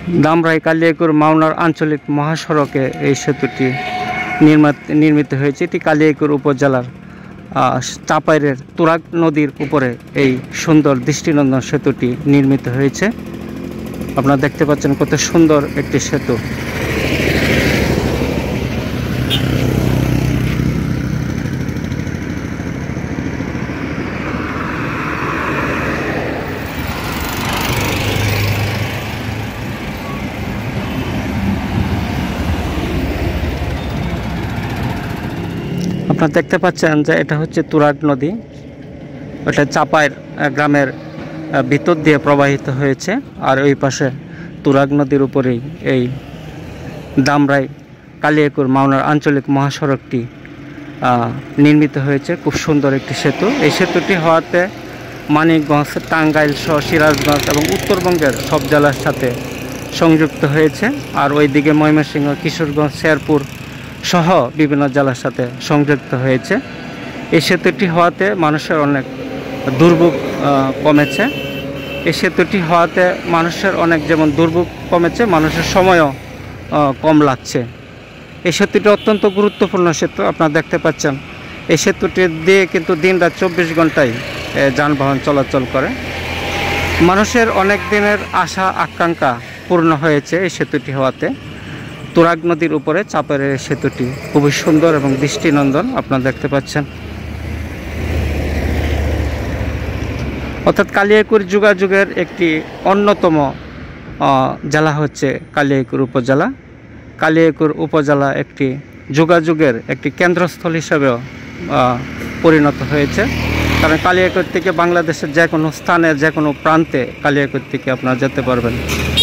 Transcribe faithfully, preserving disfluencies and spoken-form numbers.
দামরাই কালিয়াকৈর মাওনার আঞ্চলিক মহাসড়কে এই সেতুটি নির্মিত নির্মিত হয়েছে। এটি কালিয়াকৈর উপজেলার চাপাইরের তুরাগ নদীর উপরে এই সুন্দর দৃষ্টিনন্দন সেতুটি নির্মিত হয়েছে। আপনারা দেখতে পাচ্ছেন কত সুন্দর একটি সেতু। আপনারা দেখতে পাচ্ছেন যে এটা হচ্ছে তুরাগ নদী, এটা চাপাইর গ্রামের ভিতর দিয়ে প্রবাহিত হয়েছে। আর ওই পাশে তুরাগ নদীর উপরেই এই দামরাই কালিয়াকৈর মাওনার আঞ্চলিক মহাসড়কটি নির্মিত হয়েছে। খুব সুন্দর একটি সেতু। এই সেতুটি হওয়াতে মানিকগঞ্জ, টাঙ্গাইল সহ সিরাজগঞ্জ এবং উত্তরবঙ্গের সব জেলার সাথে সংযুক্ত হয়েছে। আর ওইদিকে ময়মনসিংহ, কিশোরগঞ্জ, শেরপুর সহ বিভিন্ন জেলার সাথে সংযুক্ত হয়েছে। এই সেতুটি হওয়াতে মানুষের অনেক দুর্ভোগ কমেছে। এই সেতুটি হওয়াতে মানুষের অনেক যেমন দুর্ভোগ কমেছে, মানুষের সময়ও কম লাগছে। এই সেতুটি অত্যন্ত গুরুত্বপূর্ণ সেতু। আপনারা দেখতে পাচ্ছেন এই সেতুটি দিয়ে কিন্তু দিন রাত চব্বিশ ঘন্টায় যানবাহন চলাচল করে। মানুষের অনেক দিনের আশা আকাঙ্ক্ষা পূর্ণ হয়েছে এই সেতুটি হওয়াতে। তুরাগ নদীর উপরে চাপাইরের সেতুটি খুবই সুন্দর এবং দৃষ্টিনন্দন আপনারা দেখতে পাচ্ছেন। অর্থাৎ কালিয়াকৈর যোগাযোগের একটি অন্যতম জেলা হচ্ছে কালিয়াকৈর উপজেলা। কালিয়াকৈর উপজেলা একটি যোগাযোগের একটি কেন্দ্রস্থল হিসেবেও পরিণত হয়েছে। কারণ কালিয়াকৈর থেকে বাংলাদেশের যে কোনো স্থানের যে কোনো প্রান্তে কালিয়াকৈর থেকে আপনারা যেতে পারবেন।